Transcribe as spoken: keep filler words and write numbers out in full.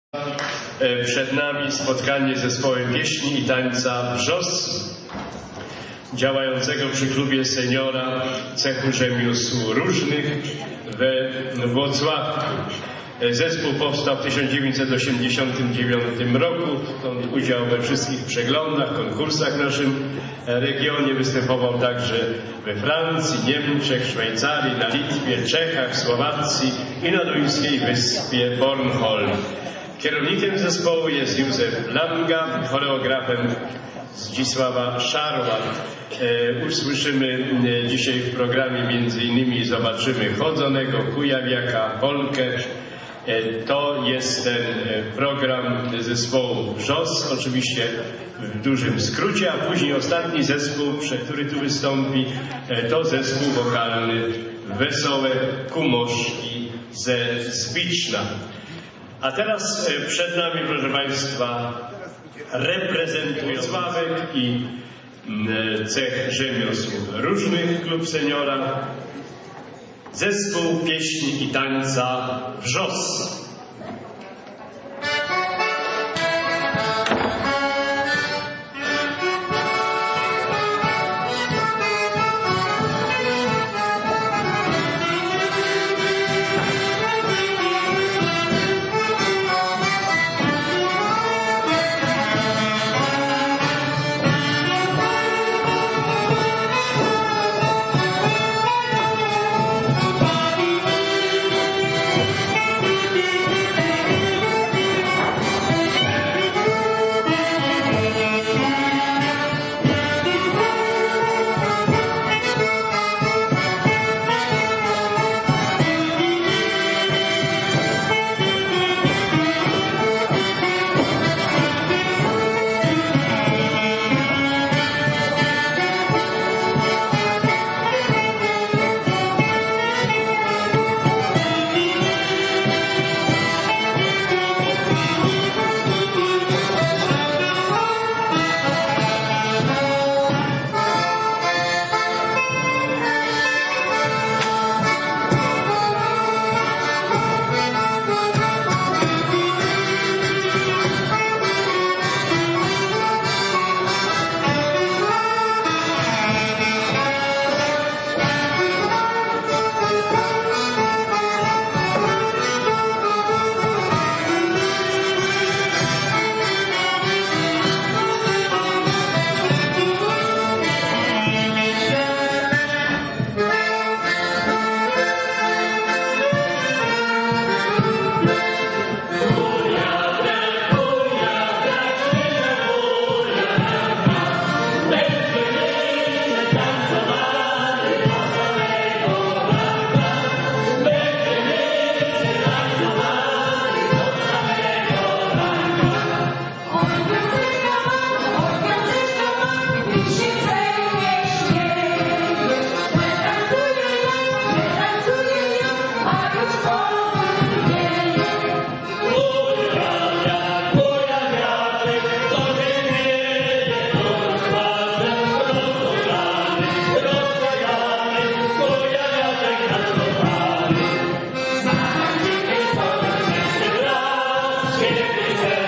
Przed nami spotkanie z zespołem pieśni i tańca Wrzos, działającego przy klubie seniora cechu rzemiosł różnych we Włocławku. Zespół powstał w tysiąc dziewięćset osiemdziesiątym dziewiątym roku, stąd udział we wszystkich przeglądach, konkursach w naszym regionie. Występował także we Francji, Niemczech, Szwajcarii, na Litwie, Czechach, Słowacji i na duńskiej wyspie Bornholm. Kierownikiem zespołu jest Józef Langa, choreografem Zdzisława Szarła. E, usłyszymy e, dzisiaj w programie między innymi zobaczymy Chodzonego, Kujawiaka, Polkę. E, to jest ten e, program zespołu Wrzos, oczywiście w dużym skrócie, a później ostatni zespół, który tu wystąpi, e, to zespół wokalny Wesołe Kumoszki ze Zbiczna. A teraz przed nami, proszę Państwa, reprezentując Włocławek i cech rzemiosł różnych, klub seniora, zespół pieśni i tańca Wrzos. Thank you.